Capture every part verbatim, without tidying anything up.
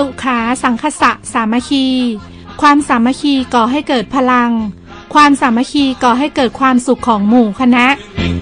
สุขาสังคสะสามัคคีความสามัคคีก่อให้เกิดพลังความสามัคคีก่อให้เกิดความสุขของหมู่คณะ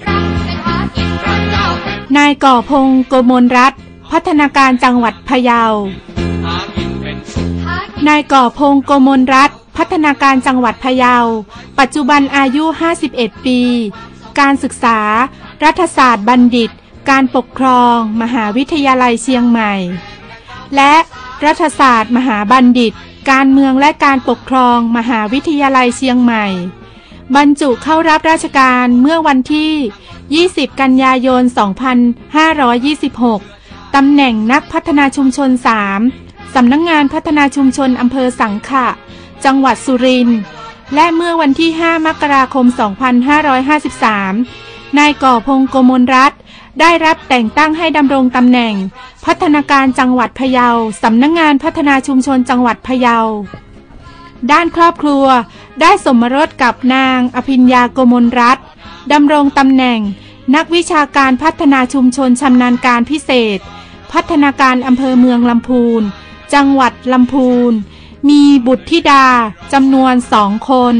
นายก่อพงศ์โกมลรัตน์พัฒนาการจังหวัดพะเยานายก่อพงศ์โกมลรัตน์พัฒนาการจังหวัดพะเยาปัจจุบันอายุห้าสิบเอ็ดปีการศึกษารัฐศาสตร์บัณฑิตการปกครองมหาวิทยาลัยเชียงใหม่และรัฐศาสตร์มหาบัณฑิตการเมืองและการปกครองมหาวิทยาลัยเชียงใหม่บรรจุเข้ารับราชการเมื่อวันที่ยี่สิบกันยายนสองพันห้าร้อยยี่สิบหกตำแหน่งนักพัฒนาชุมชนสามสำนักงานพัฒนาชุมชนอำเภอสังขะจังหวัดสุรินทร์และเมื่อวันที่ห้ามกราคมสองพันห้าร้อยห้าสิบสามนายก่อพงศ์โกมลรัตน์ได้รับแต่งตั้งให้ดำรงตำแหน่งพัฒนาการจังหวัดพะเยาสำนักงานพัฒนาชุมชนจังหวัดพะเยาด้านครอบครัวได้สมรสกับนางอภิญญาโกมลรัตน์ดำรงตำแหน่งนักวิชาการพัฒนาชุมชนชำนาญการพิเศษพัฒนาการอำเภอเมืองลำพูนจังหวัดลำพูนมีบุตรธิดาจำนวนสองคน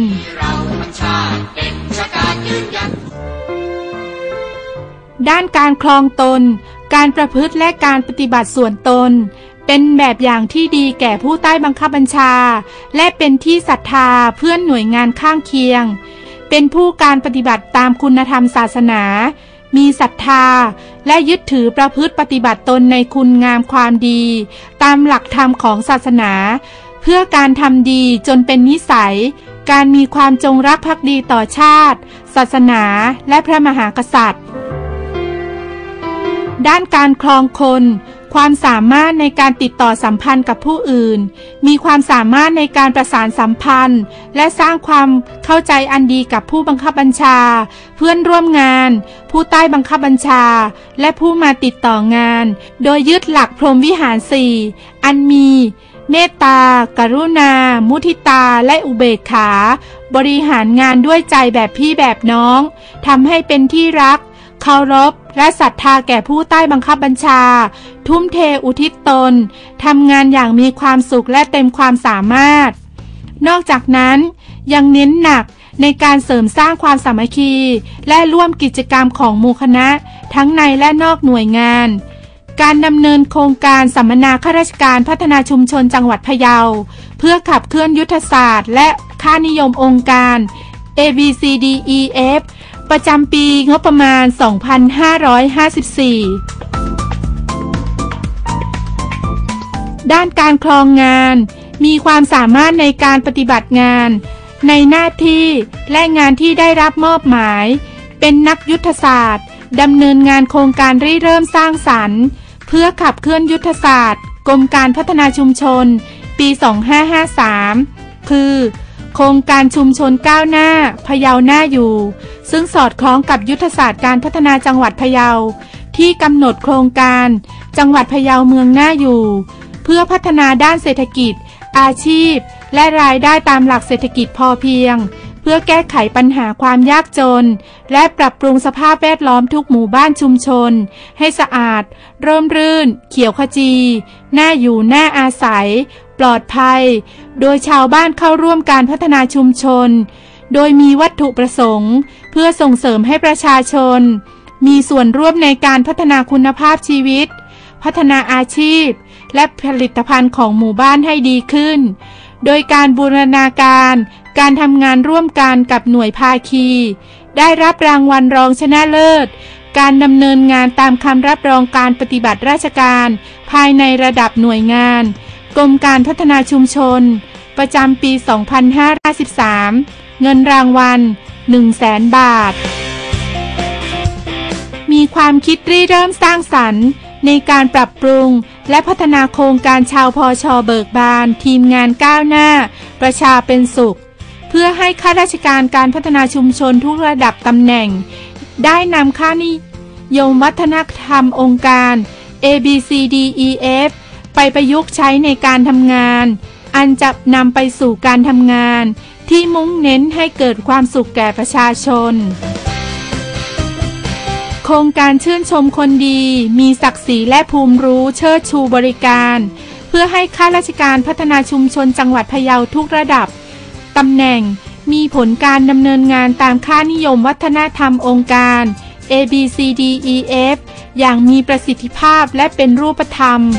ด้านการครองตนการประพฤติและการปฏิบัติส่วนตนเป็นแบบอย่างที่ดีแก่ผู้ใต้บังคับบัญชาและเป็นที่ศรัทธาเพื่อนหน่วยงานข้างเคียงเป็นผู้การปฏิบัติตามคุณธรรมศาสนามีศรัทธาและยึดถือประพฤติปฏิบัติตนในคุณงามความดีตามหลักธรรมของศาสนาเพื่อการทำดีจนเป็นนิสัยการมีความจงรักภักดีต่อชาติศาสนาและพระมหากษัตริย์ด้านการครองคนความสามารถในการติดต่อสัมพันธ์กับผู้อื่นมีความสามารถในการประสานสัมพันธ์และสร้างความเข้าใจอันดีกับผู้บังคับบัญชาเพื่อนร่วมงานผู้ใต้บังคับบัญชาและผู้มาติดต่องานโดยยึดหลักพรหมวิหารสี่อันมีเมตตากรุณามุทิตาและอุเบกขาบริหารงานด้วยใจแบบพี่แบบน้องทำให้เป็นที่รักเคารพและศรัทธาแก่ผู้ใต้บังคับบัญชาทุ่มเทอุทิศตนทำงานอย่างมีความสุขและเต็มความสามารถนอกจากนั้นยังเน้นหนักในการเสริมสร้างความสามัคคีและร่วมกิจกรรมของหมู่คณะทั้งในและนอกหน่วยงานการดำเนินโครงการสัมมนาข้าราชการพัฒนาชุมชนจังหวัดพะเยาเพื่อขับเคลื่อนยุทธศาสตร์และค่านิยมองค์การ เอ บี ซี ดี อี เอฟ ประจำปีงบประมาณ สองพันห้าร้อยห้าสิบสี่ ด้านการครองงานมีความสามารถในการปฏิบัติงานในหน้าที่และงานที่ได้รับมอบหมายเป็นนักยุทธศาสตร์ดำเนินงานโครงการริเริ่มสร้างสรรค์เพื่อขับเคลื่อนยุทธศาสตร์กรมการพัฒนาชุมชนปี สองพันห้าร้อยห้าสิบสาม คือโครงการชุมชนก้าวหน้าพะเยาหน้าอยู่ซึ่งสอดคล้องกับยุทธศาสตร์การพัฒนาจังหวัดพะเยาที่กำหนดโครงการจังหวัดพะเยาเมืองหน้าอยู่เพื่อพัฒนาด้านเศรษฐกิจอาชีพและรายได้ตามหลักเศรษฐกิจพอเพียงเพื่อแก้ไขปัญหาความยากจนและปรับปรุงสภาพแวดล้อมทุกหมู่บ้านชุมชนให้สะอาดร่มรื่นเขียวขจีน่าอยู่น่าอาศัยปลอดภัยโดยชาวบ้านเข้าร่วมการพัฒนาชุมชนโดยมีวัตถุประสงค์เพื่อส่งเสริมให้ประชาชนมีส่วนร่วมในการพัฒนาคุณภาพชีวิตพัฒนาอาชีพและผลิตภัณฑ์ของหมู่บ้านให้ดีขึ้นโดยการบูรณาการการทำงานร่วมกันกับหน่วยภาคีได้รับรางวัลรองชนะเลิศการดำเนินงานตามคำรับรองการปฏิบัติราชการภายในระดับหน่วยงานกรมการพัฒนาชุมชนประจำปี สองพันห้าร้อยห้าสิบสาม เงินรางวัล หนึ่งแสน บาทมีความคิดริเริ่มสร้างสรรค์ในการปรับปรุงและพัฒนาโครงการชาวพช.เบิกบานทีมงานก้าวหน้าประชาเป็นสุขเพื่อให้ข้าราชการการพัฒนาชุมชนทุกระดับตำแหน่งได้นำค่านิยมวัฒนธรรมองค์การ เอ บี ซี ดี อี เอฟ ไปประยุกต์ใช้ในการทำงานอันจะนำไปสู่การทำงานที่มุ่งเน้นให้เกิดความสุขแก่ประชาชนโครงการชื่นชมคนดีมีศักดิ์ศรีและภูมิรู้เชิดชูบริการเพื่อให้ข้าราชการพัฒนาชุมชนจังหวัดพะเยาทุกระดับตำแหน่งมีผลการดำเนินงานตามค่านิยมวัฒนธรรมองค์การ เอ บี ซี ดี อี เอฟ อย่างมีประสิทธิภาพและเป็นรูปธรรม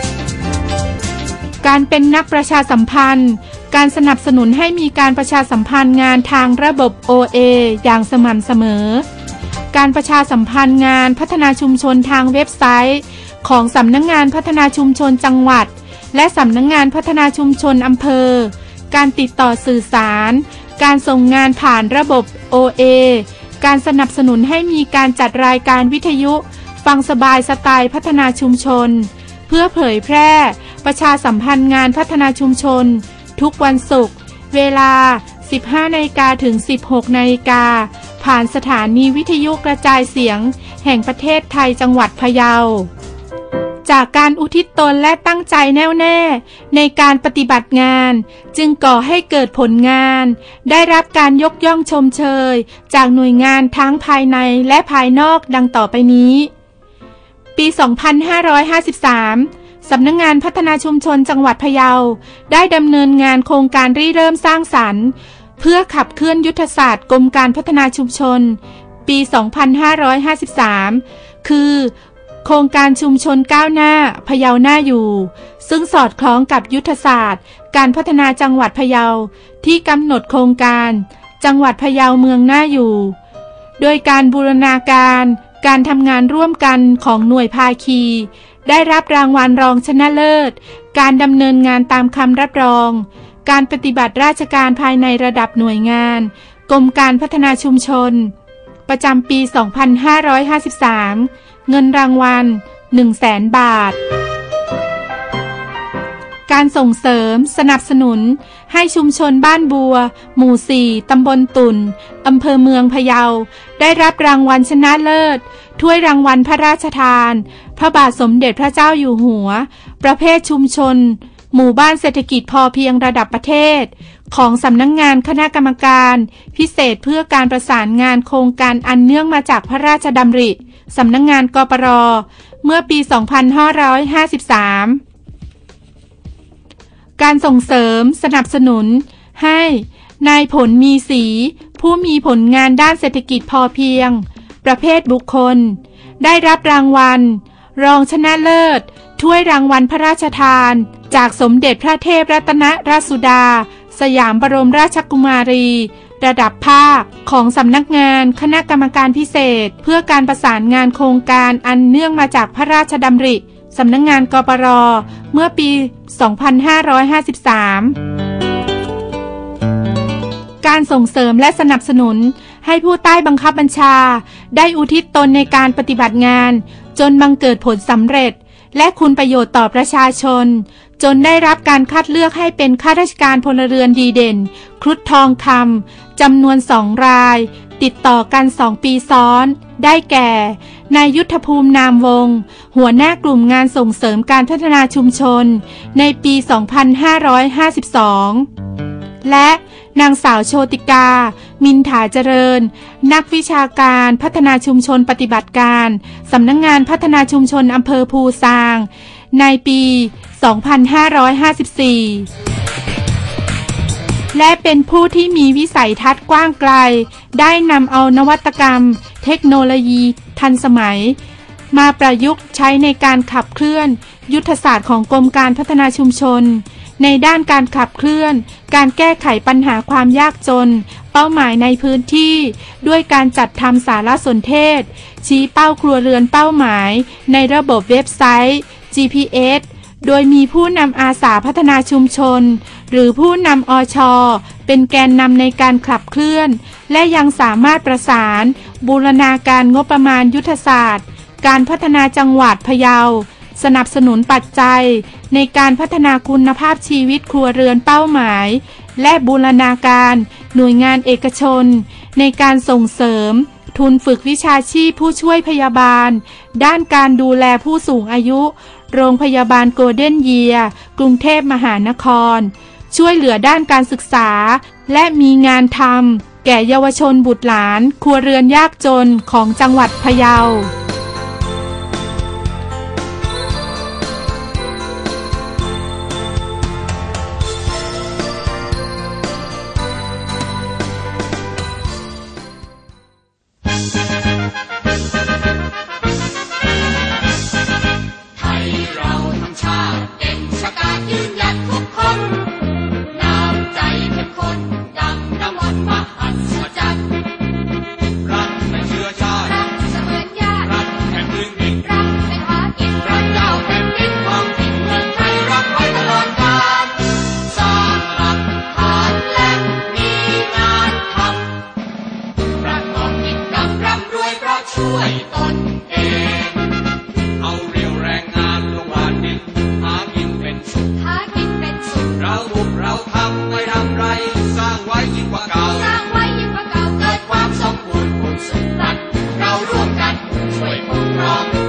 การเป็นนักประชาสัมพันธ์การสนับสนุนให้มีการประชาสัมพันธ์งานทางระบบ โอ เอ อย่างสม่ำเสมอการประชาสัมพันธ์งานพัฒนาชุมชนทางเว็บไซต์ของสำนักงานพัฒนาชุมชนจังหวัดและสำนักงานพัฒนาชุมชนอำเภอการติดต่อสื่อสารการส่งงานผ่านระบบ โอ เอ การสนับสนุนให้มีการจัดรายการวิทยุฟังสบายสไตล์พัฒนาชุมชนเพื่อเผยแพร่ประชาสัมพันธ์งานพัฒนาชุมชนทุกวันศุกร์เวลา สิบห้านาฬิกา ถึง สิบหกนาฬิกาผ่านสถานีวิทยุกระจายเสียงแห่งประเทศไทยจังหวัดพะเยาจากการอุทิศตนและตั้งใจแน่วแน่ในการปฏิบัติงานจึงก่อให้เกิดผลงานได้รับการยกย่องชมเชยจากหน่วยงานทั้งภายในและภายนอกดังต่อไปนี้ปี สองพันห้าร้อยห้าสิบสาม สำนักงานพัฒนาชุมชนจังหวัดพะเยาได้ดำเนินงานโครงการริเริ่มสร้างสรรค์เพื่อขับเคลื่อนยุทธศาสตร์กรมการพัฒนาชุมชนปี สองพันห้าร้อยห้าสิบสาม คือโครงการชุมชนก้าวหน้าพะเยาน่าอยู่ซึ่งสอดคล้องกับยุทธศาสตร์การพัฒนาจังหวัดพะเยาที่กำหนดโครงการจังหวัดพะเยาเมืองน่าอยู่โดยการบูรณาการการทำงานร่วมกันของหน่วยภาคีได้รับรางวัลรองชนะเลิศการดำเนินงานตามคำรับรองการปฏิบัติราชการภายในระดับหน่วยงานกรมการพัฒนาชุมชนประจำปี สองพันห้าร้อยห้าสิบสาม เงินรางวัล หนึ่งแสน บาทการส่งเสริมสนับสนุนให้ชุมชนบ้านบัวหมู่ สี่ ตำบลตุ่นอำเภอเมืองพะเยาได้รับรางวัลชนะเลิศถ้วยรางวัลพระราชทานพระบาทสมเด็จพระเจ้าอยู่หัวประเภทชุมชนหมู่บ้านเศรษฐกิจพอเพียงระดับประเทศของสำนักงงานคณะกรรมการพิเศษเพื่อการประสานงานโครงการอันเนื่องมาจากพระราชดำริสำนักงานกปร.เมื่อปี สองพันห้าร้อยห้าสิบสาม การส่งเสริมสนับสนุนให้นายผลมีศรีผู้มีผลงานด้านเศรษฐกิจพอเพียงประเภทบุคคลได้รับรางวัลรองชนะเลิศถ้วยรางวัลพระราชทานจากสมเด็จพระเทพรัตนราชสุดาสยามบรมราชกุมารีระดับภาคของสำนักงานคณะกรรมการพิเศษเพื่อการประสานงานโครงการอันเนื่องมาจากพระราชดำริสำนักงานกปร.เมื่อปี สองพันห้าร้อยห้าสิบสาม การส่งเสริมและสนับสนุนให้ผู้ใต้บังคับบัญชาได้อุทิศตนในการปฏิบัติงานจนบังเกิดผลสำเร็จและคุณประโยชน์ต่อประชาชนจนได้รับการคัดเลือกให้เป็นข้าราชการพลเรือนดีเด่นครุฑทองคำจำนวนสองรายติดต่อกันสองปีซ้อนได้แก่นายยุทธภูมินามวงศ์หัวหน้ากลุ่มงานส่งเสริมการพัฒนาชุมชนในปี สองพันห้าร้อยห้าสิบสอง และนางสาวโชติกามินถาเจริญนักวิชาการพัฒนาชุมชนปฏิบัติการสำนักงานพัฒนาชุมชนอำเภอภูซางในปี สองพันห้าร้อยห้าสิบสี่ และเป็นผู้ที่มีวิสัยทัศน์กว้างไกลได้นำเอานวัตกรรมเทคโนโลยีทันสมัยมาประยุกต์ใช้ในการขับเคลื่อนยุทธศาสตร์ของกรมการพัฒนาชุมชนในด้านการขับเคลื่อนการแก้ไขปัญหาความยากจนเป้าหมายในพื้นที่ด้วยการจัดทำสารสนเทศชี้เป้าครัวเรือนเป้าหมายในระบบเว็บไซต์ จี พี เอส โดยมีผู้นำอาสาพัฒนาชุมชนหรือผู้นำอช.เป็นแกนนำในการขับเคลื่อนและยังสามารถประสานบูรณาการงบประมาณยุทธศาสตร์การพัฒนาจังหวัดพะเยาสนับสนุนปัจจัยในการพัฒนาคุณภาพชีวิตครัวเรือนเป้าหมายและบูรณาการหน่วยงานเอกชนในการส่งเสริมทุนฝึกวิชาชีพผู้ช่วยพยาบาลด้านการดูแลผู้สูงอายุโรงพยาบาลโกลเด้นเยียร์กรุงเทพมหานครช่วยเหลือด้านการศึกษาและมีงานทำแก่เยาวชนบุตรหลานครัวเรือนยากจนของจังหวัดพะเยาทำไม่ทำไรสร้างไว้ยิ่งกว่าเก่าสร้างไว้ยิ่งกว่าเก่าเกิดความสมบูรณ์ผลสืบพันธุ์เราร่วมกันช่วยปกครอง